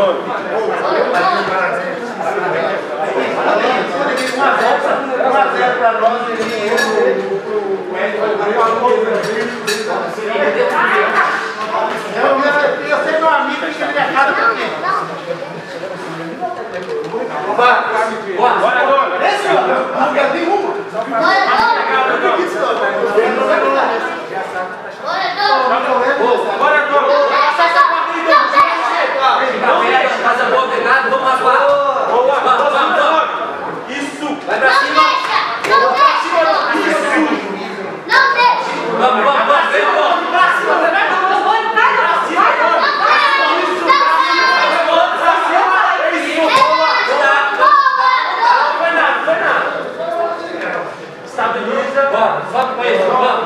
Eu sei meu amigo que ele é cada pra quê? Bora, agora! Esse, ó! Nunca tem uma! Bora, casa boa, obrigado, vamos lá. Boa, isso! Vai pra cima! Não deixa! Não deixa! Vamos, vem, pra cima! Estabiliza. Bora, sobe com isso, vamos.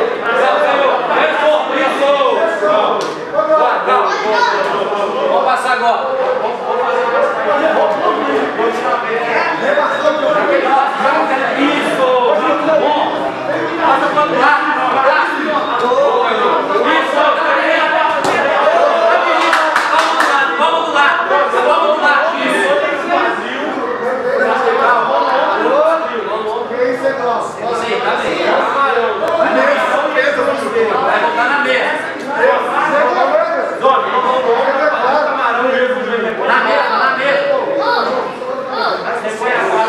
Vamos passar agora. Isso, muito bom. Passa para o lado. Isso, vamos lá. Vai voltar na mesa. Na mesa. Você foi agora,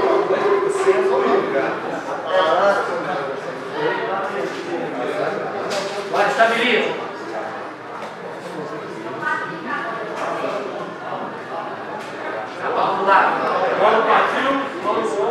vai, estabiliza. Vamos lá. Agora partiu. Vamos lá.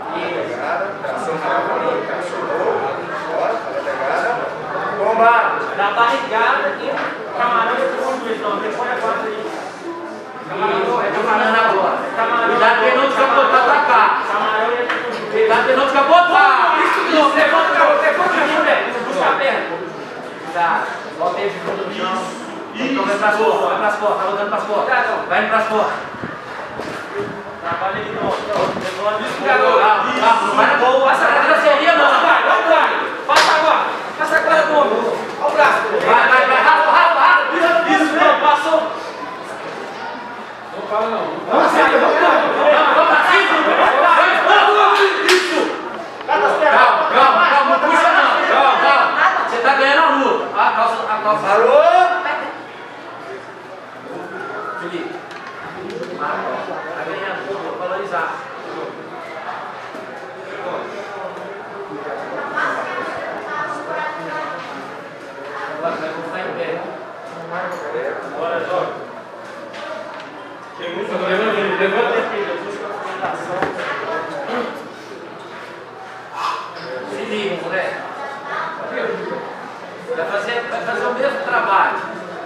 Bomba! Da barrigada aqui, camarão e segundo vez, não, depois é quase aí. Camarão agora. Cuidado que ele não te capotar pra cá. Cuidado que ele não te capotar. Isso não, levanta a mulher. Puxa a perna. Cuidado. Bota ele de fundo no chão. Então vai pras costas, tá voltando pras costas. Vai indo pras costas. Trabalha de novo. Vai na boa, passa na grosseria não. Não vai. Passa agora, Dono. Olha o braço. Vai, raspa. Isso, não, passou. Não fala não. Vamos pra cima. Isso. Calma, não puxa não. Calma. Você tá ganhando a luta. A calça. Parou. Felipe. Tá ganhando, vou valorizar. Vai voltar em pé. Bora, Jorge. Levanta aqui, busca a movimentação. Se liga, moleque. Vai fazer o mesmo trabalho.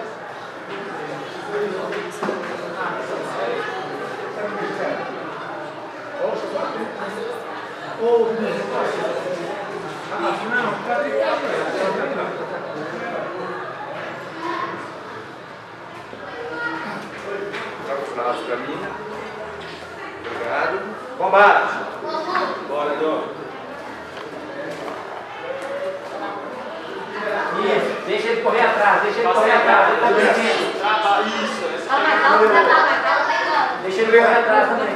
Braço pra mim. Obrigado. Combate. Bora, Dom. Isso. Deixa ele correr atrás. Deixa ele correr atrás. Isso. Deixa ele correr atrás também.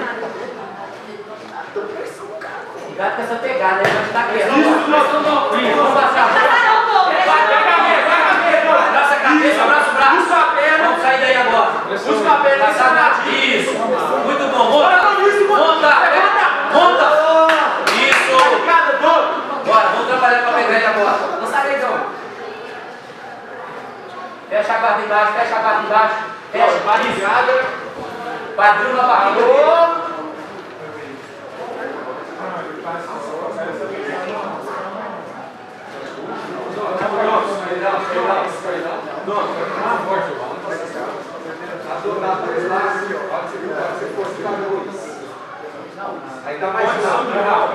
Cuidado com essa pegada. Ele vai estar quieto. Isso. Vamos passar. Vai a cabeça, abraça o braço. Busca a perna. Vamos sair daí agora. Busca a perna. Isso. Muito bom. Monta. Isso. Bora, vamos trabalhar para pegar ele agora. Não sai daí, João. Fecha a guarda embaixo. Fecha a barrigada. Quadril na barriga. Aí dá mais rápido.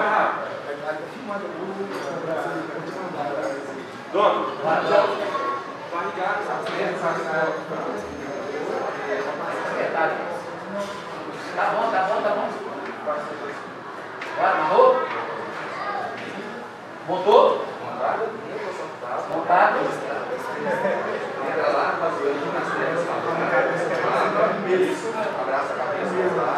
Dono, barrigada, tá bom. Bora, amarrou? Montou? Montado. Entra lá, faz o olhinho nas pernas. Isso. Abraça a cabeça.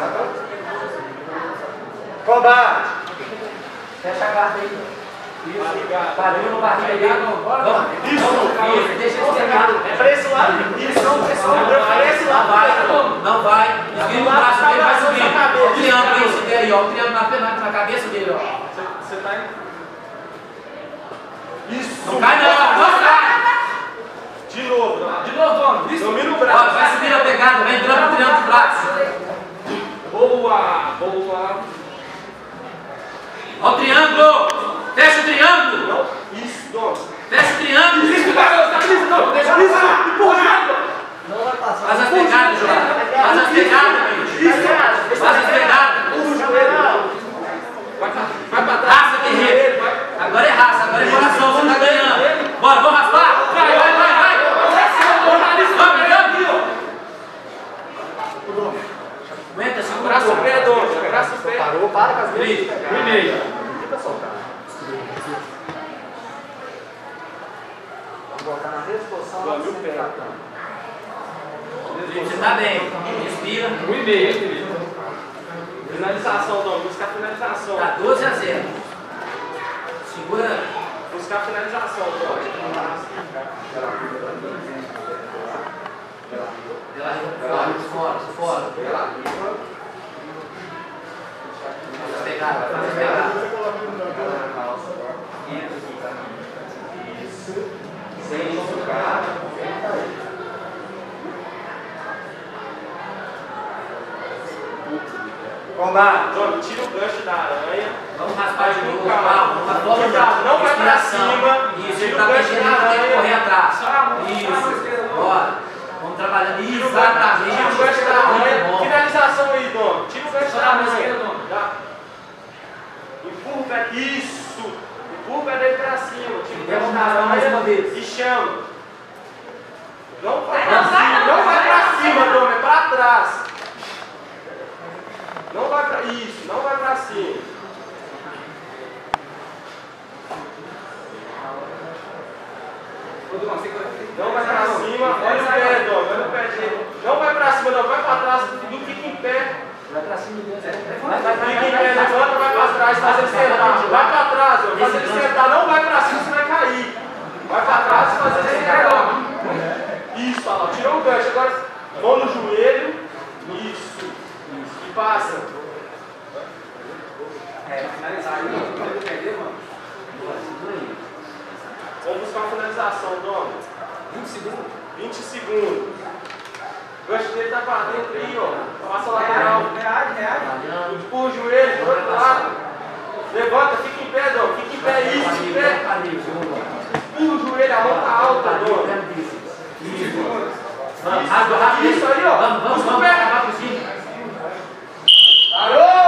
Combate. Fecha a guarda aí. Isso. Padrinho no barriga aí. Isso. Deixa ele pegado. É pra esse lado. Isso. Pra esse lado. Não vai. Esquina o braço dele, vai subir. O triângulo aí, esse aí, ó. O triângulo na cabeça dele, ó. Você tá indo? Isso. Não cai não, não cai. De novo. De novo, Dom. Isso. Domina o Ó, braço. vai subir a pegada, vai entrando no triângulo do braço. Boa. Boa. Ó o triângulo. Fecha o triângulo. Não. Isso, Dom. Fecha o triângulo. Isso, tá isso, não. Deixa isso. Empurrado. Faz as pegadas, João. Faz as pegadas, filho. Faz as pegadas. Vai pra trás. Raça, guerreiro. Agora é raça, agora é coração, você tá ganhando. Bora, vamos raspar. Vai. Aguenta, segura. Braço o pé, Dom. Braço o pé. Parou, para com as mãos. Um e meio. Fica soltando. Vamos voltar na mesma posição. Você tá bem. Respira. 1,5, hein, querido? Finalização, Dom. Buscar finalização. Tá 12-0. Segura. Buscar finalização, Dom. Fora. Faz as pegadas. Isso. Sem sucar. Combate. Dom, tira o gancho da aranha. Vamos raspar de novo. Cuidado, não vai pra cima. Isso, ele tá mexendo, ele tem que correr atrás. Isso. Bora. Vamos trabalhando. Tira o gancho da aranha. Muito bom. Finalização aí, Dom. Tira o gancho da aranha. Dom. Empurra o pé. Isso. Empurra o pé dele pra cima. Tira o gancho da Mais uma aranha vez. e chama. Não vai pra cima. Não vai pra cima, Dom. É pra trás. Não vai pra... Isso. Não vai pra cima. Não vai pra cima, olha o pé, Dom, olha o pé dele. Não vai pra cima, não, vai pra trás, não fica em pé. Vai pra cima mesmo. Fica em pé, levanta, vai pra trás, faz ele sentar. Vai pra trás, ó, faz ele sentar, não vai pra cima, você vai cair. Vai pra trás e faz ele sentar. Isso, olha lá, tirou o gancho, agora mão no joelho. Isso. E passa. Finalizar aí, não perder, mano. Vamos buscar uma finalização, Dom. 20 segundos. 20 segundos. O gancho dele tá pra dentro aí, ó. Passa a lateral. Empurra o joelho pro outro lado. Levanta, fica em pé, Dom. Fica em pé, isso, em pé. Empurra o joelho, a mão tá alta, Dom. Isso aí, ó. Vamos. Acabar por cima. Parou!